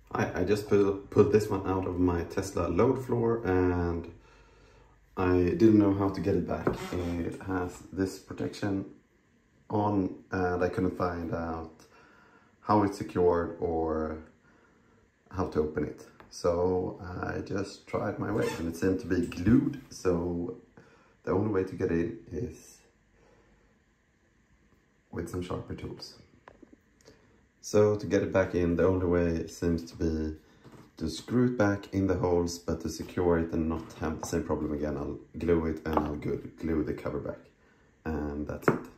I just pulled this one out of my Tesla load floor and I didn't know how to get it back. It has this protection on and I couldn't find out how it's secured or how to open it. So I just tried my way and it seemed to be glued. So the only way to get in is with some sharper tools. So to get it back in, the only way seems to be to screw it back in the holes, but to secure it and not have the same problem again, I'll glue it and I'll glue the cover back. And that's it.